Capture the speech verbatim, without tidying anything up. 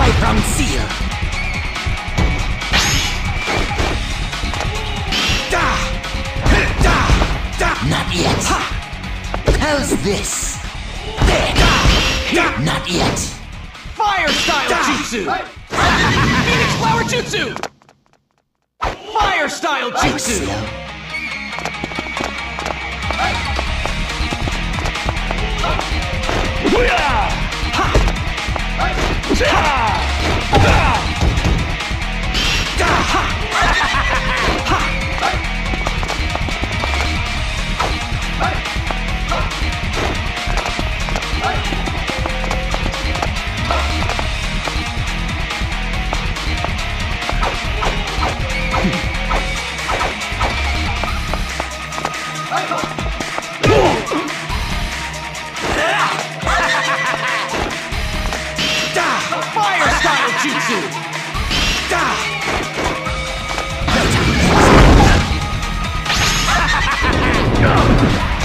Vibrant Seal. Da! Da! Da! Not yet. Ha! How's this? There! Da! Da! Not yet. Fire style Da! jutsu! Phoenix flower jutsu! Fire style Quite jutsu! slow. Fire style jutsu! Da! No time.